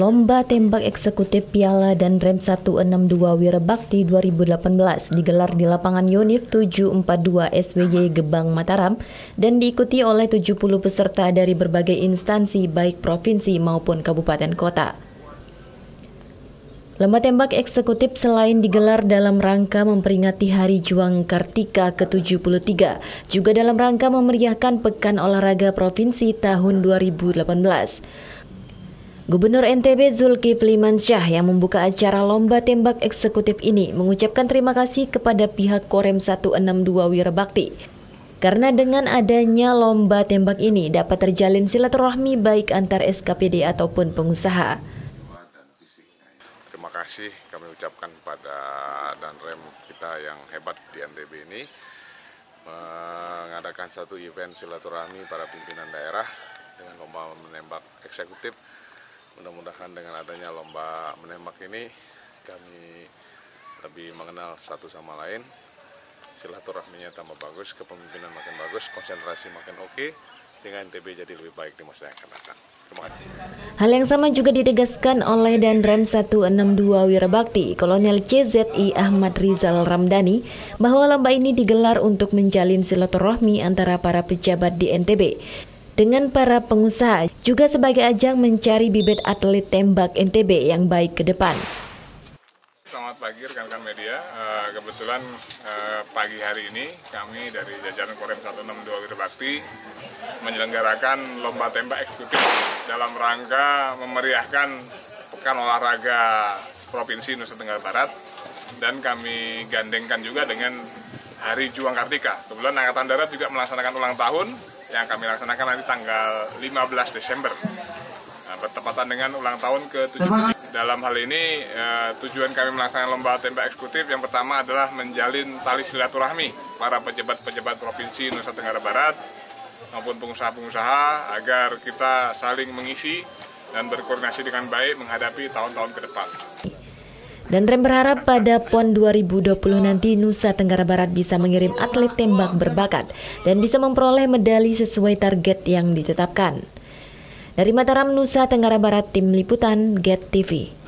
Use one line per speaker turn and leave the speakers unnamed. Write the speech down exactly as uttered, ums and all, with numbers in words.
Lomba Tembak Eksekutif Piala dan Rem seratus enam puluh dua Wirabakti dua ribu delapan belas digelar di lapangan Yonif tujuh empat dua S W Y Gebang, Mataram dan diikuti oleh tujuh puluh peserta dari berbagai instansi baik provinsi maupun kabupaten kota. Lomba tembak eksekutif selain digelar dalam rangka memperingati Hari Juang Kartika ke tujuh puluh tiga, juga dalam rangka memeriahkan Pekan Olahraga Provinsi tahun dua ribu delapan belas. Gubernur N T B Zulkifli Mansyah yang membuka acara lomba tembak eksekutif ini mengucapkan terima kasih kepada pihak Korem seratus enam puluh dua Wirabakti. Karena dengan adanya lomba tembak ini dapat terjalin silaturahmi baik antar S K P D ataupun pengusaha.
Terima kasih kami ucapkan pada Danrem kita yang hebat di N T B ini mengadakan satu event silaturahmi para pimpinan daerah dengan lomba menembak eksekutif. Mudah-mudahan dengan adanya lomba menembak ini kami lebih mengenal satu sama lain, silaturahminya tambah bagus, kepemimpinan makin bagus, konsentrasi makin oke, sehingga N T B jadi lebih baik di masa yang akan datang. Terima kasih.
Hal yang sama juga ditegaskan oleh Danrem seratus enam puluh dua Wirabakti, Kolonel C Z I Ahmad Rizal Ramdhani, bahwa lomba ini digelar untuk menjalin silaturahmi antara para pejabat di N T B dengan para pengusaha, juga sebagai ajang mencari bibit atlet tembak N T B yang baik ke depan.
Selamat pagi rekan-rekan media, kebetulan pagi hari ini kami dari jajaran Korem seratus enam puluh dua Wirabakti menyelenggarakan lomba tembak eksekutif dalam rangka memeriahkan Pekan Olahraga Provinsi Nusa Tenggara Barat, dan kami gandengkan juga dengan Hari Juang Kartika. Kebetulan Angkatan Darat juga melaksanakan ulang tahun yang kami laksanakan nanti tanggal lima belas Desember, nah, bertepatan dengan ulang tahun ke tujuh puluh. Dalam hal ini eh, tujuan kami melaksanakan lomba tembak eksekutif yang pertama adalah menjalin tali silaturahmi para pejabat-pejabat Provinsi Nusa Tenggara Barat maupun pengusaha-pengusaha agar kita saling mengisi dan berkoordinasi dengan baik menghadapi tahun-tahun ke depan.
Danrem berharap pada PON dua ribu dua puluh nanti Nusa Tenggara Barat bisa mengirim atlet tembak berbakat dan bisa memperoleh medali sesuai target yang ditetapkan. Dari Mataram, Nusa Tenggara Barat, Tim Liputan Get T V.